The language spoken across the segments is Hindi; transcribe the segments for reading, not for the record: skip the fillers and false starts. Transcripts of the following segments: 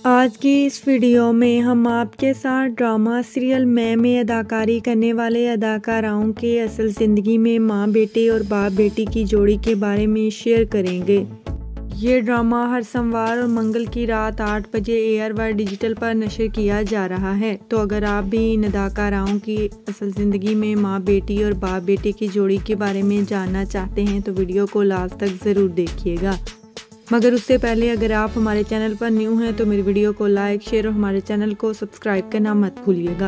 आज की इस वीडियो में हम आपके साथ ड्रामा सीरियल मैं में अदाकारी करने वाले अदाकाराओं के असल ज़िंदगी में माँ बेटे और बाप बेटी की जोड़ी के बारे में शेयर करेंगे। ये ड्रामा हर सोमवार और मंगल की रात 8 बजे AR डिजिटल पर नशर किया जा रहा है। तो अगर आप भी इन अदाकाराओं की असल ज़िंदगी में माँ बेटी और बाप बेटे की जोड़ी के बारे में जानना चाहते हैं तो वीडियो को लास्ट तक ज़रूर देखिएगा। मगर उससे पहले अगर आप हमारे चैनल पर न्यू हैं तो मेरी वीडियो को लाइक शेयर और हमारे चैनल को सब्सक्राइब करना मत भूलिएगा।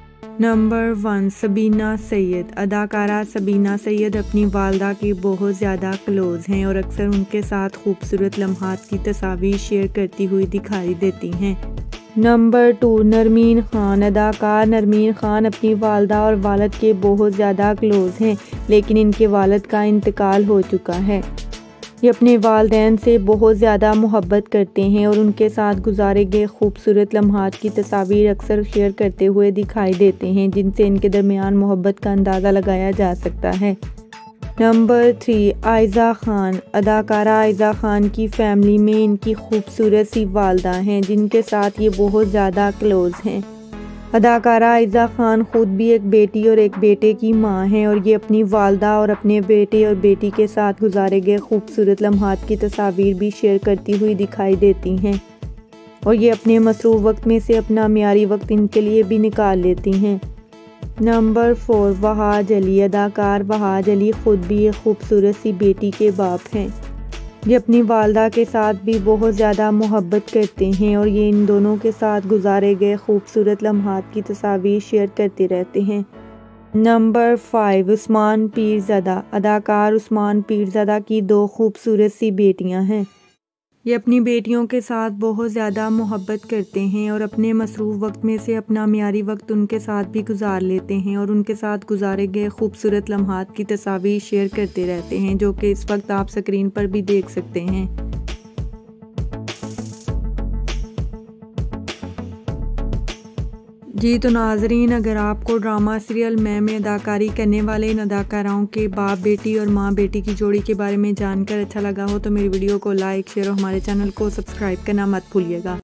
नंबर 1, सबीना सैयद। अदाकारा सबीना सैयद अपनी वालदा की बहुत ज़्यादा क्लोज हैं और अक्सर उनके साथ खूबसूरत लम्हात की तस्वीर शेयर करती हुई दिखाई देती हैं। नंबर 2, नरमीन खान। अदाकार नरमीन खान अपनी वालदा और वालिद के बहुत ज़्यादा क्लोज हैं, लेकिन इनके वालिद का इंतकाल हो चुका है। ये अपने वालिदैन से बहुत ज़्यादा मोहब्बत करते हैं और उनके साथ गुजारे गए खूबसूरत लम्हात की तस्वीर अक्सर शेयर करते हुए दिखाई देते हैं, जिनसे इनके दरमियान मोहब्बत का अंदाज़ा लगाया जा सकता है। नंबर 3, आयज़ा खान। अदाकारा आयज़ा खान की फैमिली में इनकी खूबसूरत सी वालदा हैं, जिनके साथ ये बहुत ज़्यादा क्लोज हैं। अदाकारा आयज़ा खान खुद भी एक बेटी और एक बेटे की मां हैं और ये अपनी वालदा और अपने बेटे और बेटी के साथ गुजारे गए खूबसूरत लम्हात की तस्वीर भी शेयर करती हुई दिखाई देती हैं और ये अपने मसरूफ़ वक्त में से अपना मियारी वक्त इनके लिए भी निकाल लेती हैं। नंबर 4, वहाज अली। अदाकार वहाज अली खुद भी एक खूबसूरत सी बेटी के बाप हैं। ये अपनी वालदा के साथ भी बहुत ज़्यादा मोहब्बत करते हैं और ये इन दोनों के साथ गुजारे गए खूबसूरत लम्हात की तस्वीर शेयर करते रहते हैं। नंबर 5, उस्मान पीरज़ादा। अदाकार उस्मान पीरज़ादा की 2 खूबसूरत सी बेटियां हैं। ये अपनी बेटियों के साथ बहुत ज़्यादा मोहब्बत करते हैं और अपने मसरूफ़ वक्त में से अपना मियारी वक्त उनके साथ भी गुजार लेते हैं और उनके साथ गुजारे गए खूबसूरत लम्हात की तस्वीर शेयर करते रहते हैं, जो कि इस वक्त आप स्क्रीन पर भी देख सकते हैं। जी तो नाजरीन, अगर आपको ड्रामा सीरियल मैं में अदाकारी करने वाले इन अदाकाराओं के बाप बेटी और माँ बेटी की जोड़ी के बारे में जानकर अच्छा लगा हो तो मेरी वीडियो को लाइक शेयर और हमारे चैनल को सब्सक्राइब करना मत भूलिएगा।